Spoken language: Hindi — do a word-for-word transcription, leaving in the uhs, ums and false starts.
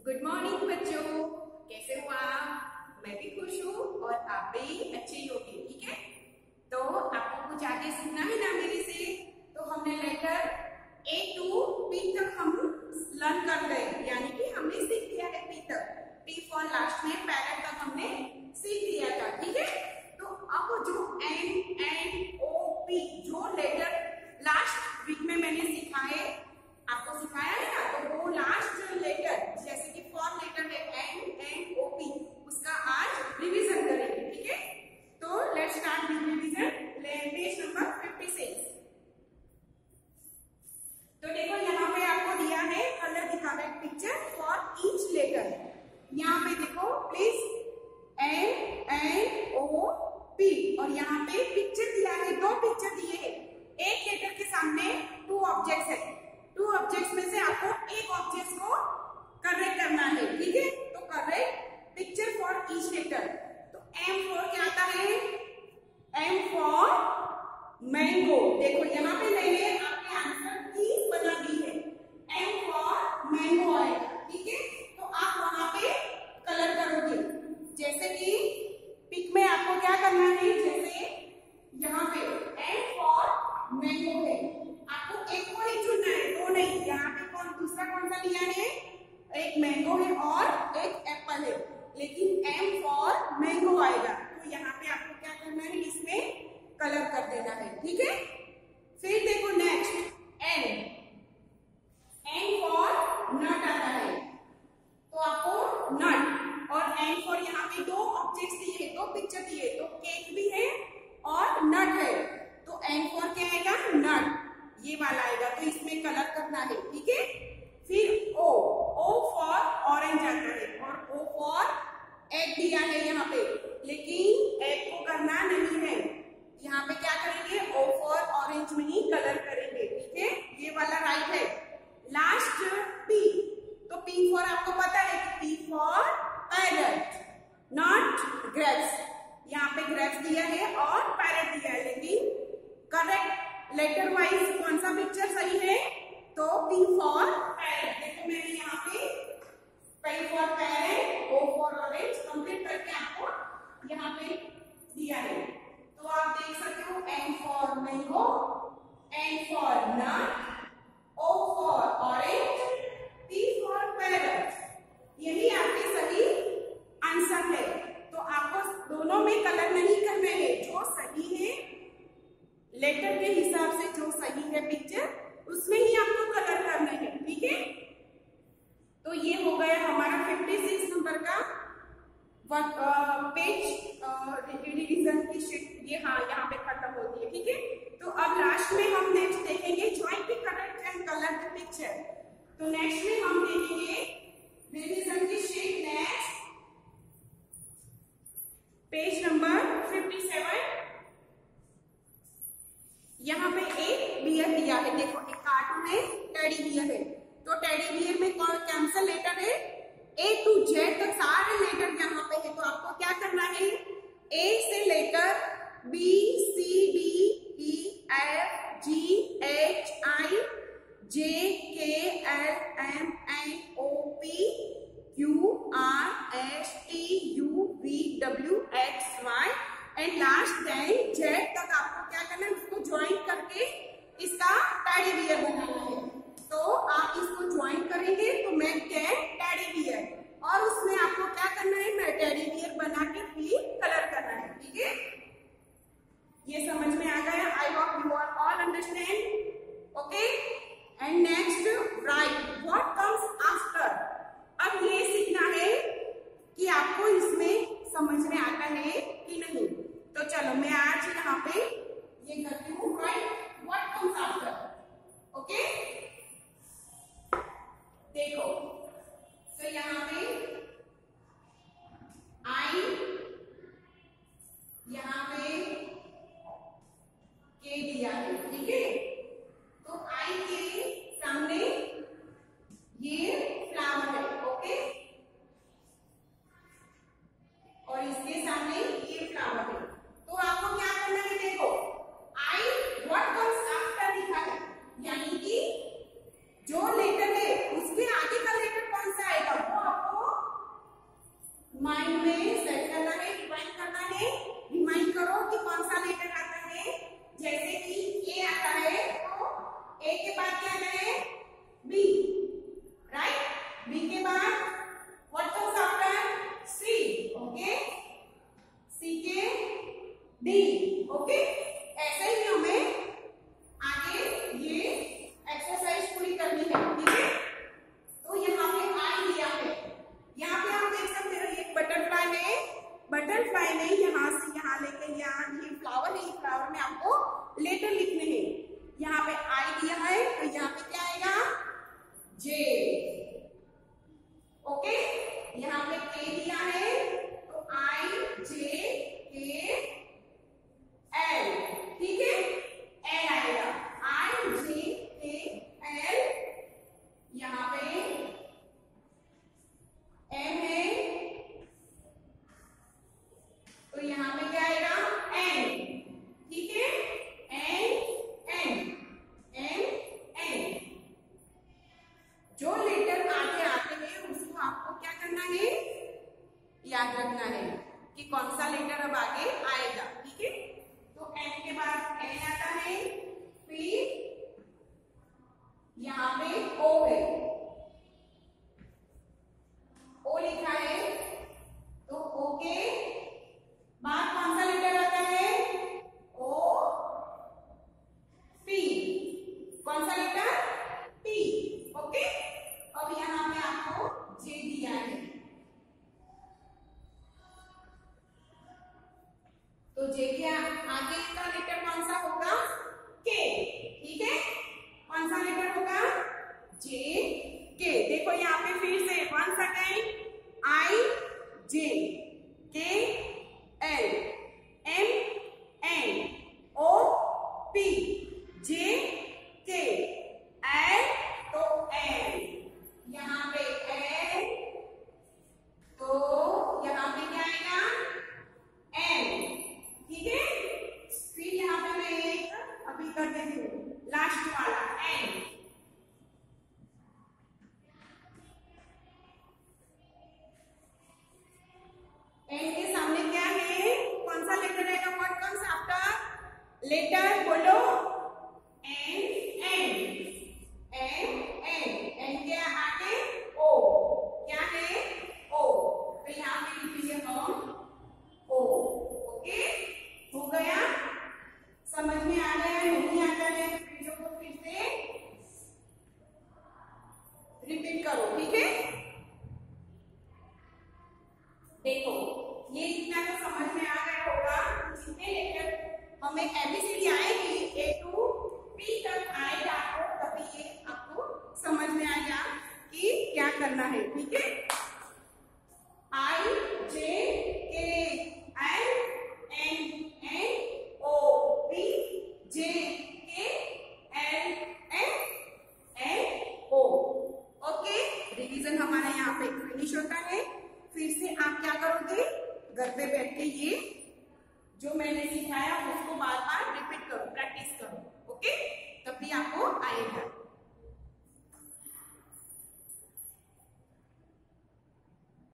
गुड मॉर्निंग बच्चों, कैसे हो आप? मैं भी खुश हूँ और आप भी अच्छे ही होंगे। ठीक है, तो आपको कुछ आगे सीखना है ना मेरे से। तो हमने लेटर ए टू पी तक हम लर्न कर गए, यानी कि हमने सीख लिया है पी तक। पी फॉर लास्ट में पैरेट तक हमने सीख लिया था। ठीक है, तो अब जो एन एन ओ पी जो लेटर लास्ट वीक में मैंने सीखा है, आपको सिखाया है ना, तो वो लास्ट लेटर जैसे कि फॉर्म लेटर है एन एन ओ पी, उसका आज रिवीजन करेंगे। ठीक है, तो let's start with revision. Page number fifty six. तो देखो यहाँ पे आपको दिया है, कलर दिखा रहा है पिक्चर फॉर ईच लेटर। यहाँ पे देखो please N N O P, और यहाँ पे पिक्चर दिया है, दो पिक्चर दिए हैं। एक लेटर के सामने टू ऑब्जेक्ट्स है, टू ऑब्जेक्ट्स में से आपको एक ऑब्जेक्ट को करेक्ट करना है। ठीक है, तो correct picture for each letter. तो एम फॉर क्या आता है? M for mango. देखो यहाँ पे मैंने आपके आंसर की बना दी है, एम फॉर मैंगो आएगा। ठीक है, तो आप वहां पे कलर करोगे। जैसे कि पिक में आपको क्या करना है, जैसे यहाँ पे एम फॉर मैंगो है, आपको एक को ही चुनना है, दो नहीं। यहाँ पे कौन दूसरा कौन सा लिया है? एक मैंगो है और एक एप्पल है, लेकिन एम फॉर मैंगो आएगा। तो यहाँ पे आपको क्या करना है, इसमें कलर कर देना है। ठीक है, फिर देखो next N, N for nut आता है, तो आपको नट, और एन फॉर यहाँ पे दो ऑब्जेक्ट्स दिए, दो पिक्चर दिए, तो केक भी है और नट है, तो एन फॉर क्या आएगा? नट, ये वाला आएगा। तो इसमें कलर करना है। ठीक है, फिर ओ, ओ फॉर ऑरेंज आता है, और ओ फॉर एग दिया है यहाँ पे, लेकिन एग को करना नहीं है। यहाँ पे क्या करेंगे? ओ फॉर ऑरेंज में ही कलर करेंगे। ठीक है, ये वाला राइट है। लास्ट पी, तो पी फॉर आपको पता है कि P for parrot, not grapes. यहाँ पे ग्रेप्स दिया है और पैरेट दिया है, लेकिन करेक्ट लेटर वाइज कौन सा पिक्चर सही है? तो पी फॉर पैरेट। देखो मैंने यहाँ पे P for parrot, O for orange complete करके आपको यहाँ पे दिया है। तो आप देख सकते हो N for mango, N for nut, O for orange, P for parrot. यही आपके सही आंसर है। तो आपको दोनों में कलर नहीं करने हैं, जो सही है लेटर के हिसाब से जो सही है पिक्चर, उसमें ही आपको कलर करना है। ठीक है, तो ये हो गया हमारा फिफ्टी सिक्स नंबर का पेज रिवीजन की शीट। ये हाँ यहाँ पे खत्म होती है। ठीक है, तो अब लास्ट में हम नेक्स्ट देखेंगे joint the correct and colour the picture. तो नेक्स्ट में हम देखेंगे रिवीजन की sheet. Next page number fifty seven. यहाँ पे एक बियर दिया है, देखो एक कार्टून है, टेडी बियर है। तो टेडी बियर में कौन कौन सा लेटर है? ए टू जेड तक सारे लेटर यहाँ पे है। तो आपको क्या करना है? ए से लेकर B C D E F G H I J K L M N O P Q R S T U V W X Y and last ten Z तक आपको क्या करना है? उसको ज्वाइन करके इसका टेडी बियर बनाना है। तो आप इसको ज्वाइन करेंगे तो मैं कैन टेडी बियर, और उसमें आपको क्या करना है? मैं टेडी बियर बना के फिर कलर करना है। ठीक है, ये समझ में आ गया? I hope you are all understand. Okay, and next right what comes after. अब ये सीखना है कि आपको इसमें समझ में आता है कि नहीं। तो चलो मैं आज यहाँ पे ये करती हूँ, right what comes after. Okay, देखो तो यहाँ पे आई, यहाँ पे के दिया है। ठीक है, तो आई के सामने लेटर लिखने हैं। यहाँ पे आई दिया है तो यहाँ पे क्या आएगा, जे। ओके, यहाँ पे के दिया है तो आई जे के एल, ठीक है, एल आएगा, आई जे के एल। यहाँ पे एम है तो यहाँ पे क्या आएगा, एन, ठीक है, एन एन एन एन। जो लेटर आगे आते हैं उसको आपको क्या करना है, याद रखना है कि कौन सा लेटर अब आगे आएगा, ठीक है। तो एन के बाद एन आता है, फिर यहाँ पे ओ है, ओ लिखा है तो ओ के बाद कौन सा लेटर आता है, ओ पी, कौन सा लेटर, पी। ओके, अब यहाँ पे आपको जे दिया है तो जे के आगे का लेटर कौन सा होगा, के, ठीक है, कौन सा लेटर होगा, जे के। देखो यहाँ पे फिर से once again, I J K L M N O P J K L तो एल, यहाँ पे एल तो यहाँ पे क्या आएगा, एन, ठीक है। फिर यहाँ पे मैं एक अभी कर देती हूँ लास्ट वाला एन, एन के सामने क्या है, कौन सा लेटर आएगा, व्हाट कम्स आफ्टर लेटर, बोलो, N N N N N के आगे ओ, क्या है, ओ, तो यहाँ पे लिखिए हम ओ। ओके, हो गया, समझ में आ गया, नहीं आता है वीडियो को फिर से रिपीट करो, ठीक है। देखो ये इतना तो समझ में आ गया होगा, जितने लेटर हमें एबीसीडी आएगी ए टू पी तक आएगा आपको, तभी ये आपको समझ में आएगा कि क्या करना है, ठीक है। I J K L N N O P J K L N N O. Okay, revision हमारा यहाँ पे फिनिश होता है। फिर से आप क्या करोगे, घर पे बैठ के ये जो मैंने सिखाया उसको बार बार रिपीट करो, प्रैक्टिस करो, ओके, तभी आपको आएगा।